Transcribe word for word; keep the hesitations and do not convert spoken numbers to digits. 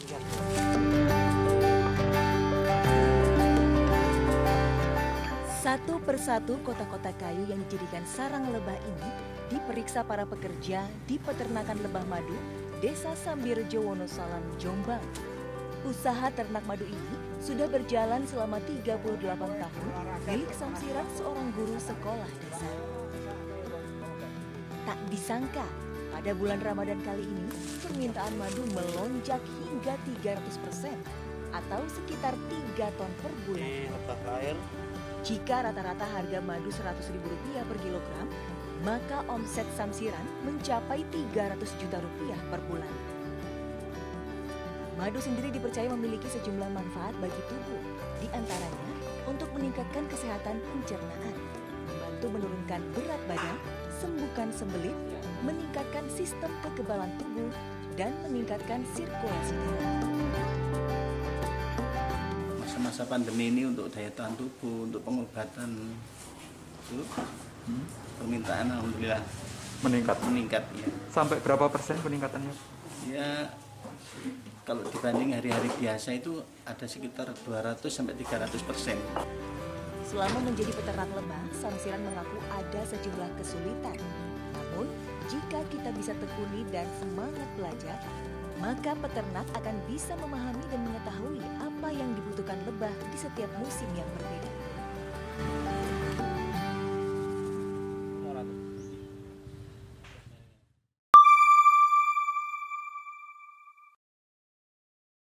Satu persatu kotak-kotak kayu yang dijadikan sarang lebah ini diperiksa para pekerja di peternakan lebah madu Desa Sambirjo Wonosalam, Jombang. Usaha ternak madu ini sudah berjalan selama tiga puluh delapan tahun milik Samsiran, seorang guru sekolah dasar. Tak disangka, pada bulan Ramadan kali ini permintaan madu melonjak hingga tiga ratus persen atau sekitar tiga ton per bulan. Jika rata-rata harga madu seratus ribu rupiah per kilogram, maka omset Samsiran mencapai tiga ratus juta rupiah per bulan. Madu sendiri dipercaya memiliki sejumlah manfaat bagi tubuh, di antaranya untuk meningkatkan kesehatan pencernaan, membantu menurunkan berat badan, sembuhkan sembelit, meningkatkan sistem kekebalan tubuh, dan meningkatkan sirkulasi darah. Masa pandemi ini untuk daya tahan tubuh, untuk pengobatan itu hmm. permintaan alhamdulillah meningkat. Meningkat ya. Sampai berapa persen peningkatannya? Ya kalau dibanding hari-hari biasa itu ada sekitar dua ratus sampai tiga ratus persen. Selama menjadi peternak lebah, Samsiran mengaku ada sejumlah kesulitan. Namun, jika kita bisa tekuni dan semangat belajar, maka peternak akan bisa memahami dan mengetahui apa yang dibutuhkan lebah di setiap musim yang berbeda.